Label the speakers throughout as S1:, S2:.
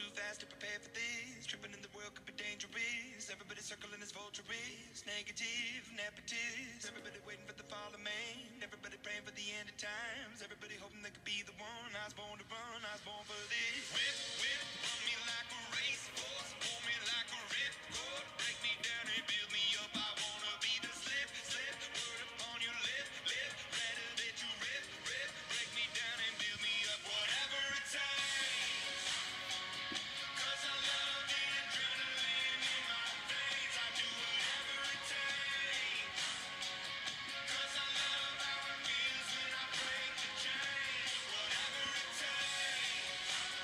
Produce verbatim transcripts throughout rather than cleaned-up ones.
S1: fast to prepare for this. Tripping in the world could be dangerous. Everybody circling as vultures. Negative, nepotist. Everybody waiting for the fall of man. Everybody praying for the end of times. Everybody hoping they could be the one. I was born to run, I was born for this. Whip, whip, run me like a racehorse. Pull me like a ripcord. Break me down and build me up. I wanna be the slip, slip. Word upon your lip, lip. Rather that you rip, rip. Break me down and build me up. Whatever it takes. Cause I love the adrenaline in my veins. I do whatever it takes. Cause I love how it feels when I break the chains. Whatever it takes.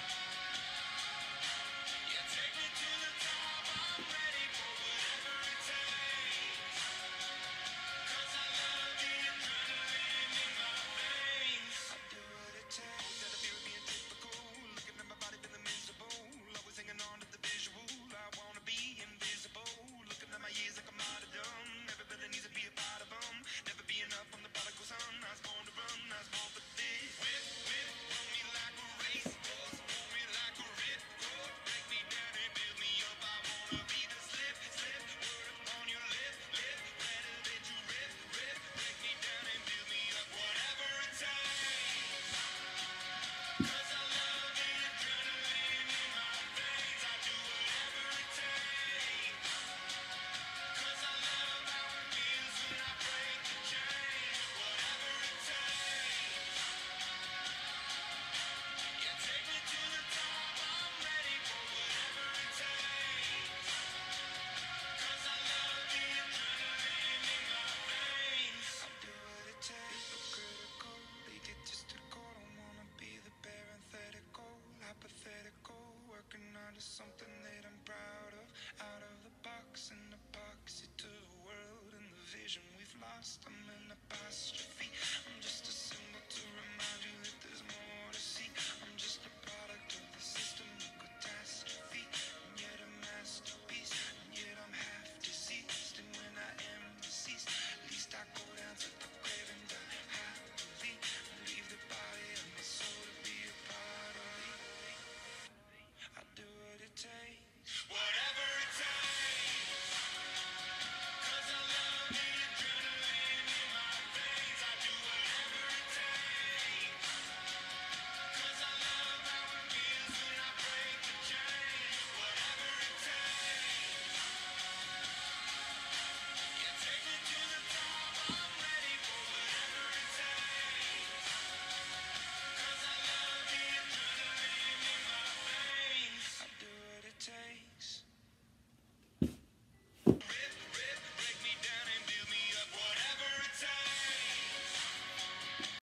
S1: Yeah, take me to the top. I'm ready for whatever it takes. Cause I love the adrenaline in my veins. I do what it takes. That I feel being typical. Looking at my body feeling miserable. Always hanging on to the visual. I wanna be invisible. Looking at my years like I'm out of dumb. Everybody needs to be a part of them. Never be enough from the prodigal son. I was born to run, I was born for this. Whip, whip, run me like a racehorse. Pull me like a ripcord. Break me down and build me up. I wanna be the slip, slip. Word upon your lip, lip. Rather that you rip, rip. Break me down and build me up. Whatever it takes. Cause I love the adrenaline in my veins. I do whatever it takes. Cause I love how it feels when I break the chains. Whatever it takes. Yeah, take me to the top. I'm ready for whatever it takes. Cause I love the adrenaline in my veins. I do what it takes. Hypocritical, they get just a call. Don't wanna be the parenthetical, hypothetical. Working on to something that I'm proud of. Out of the box, an epoxy to the world and the vision we've lost. I'm in a posture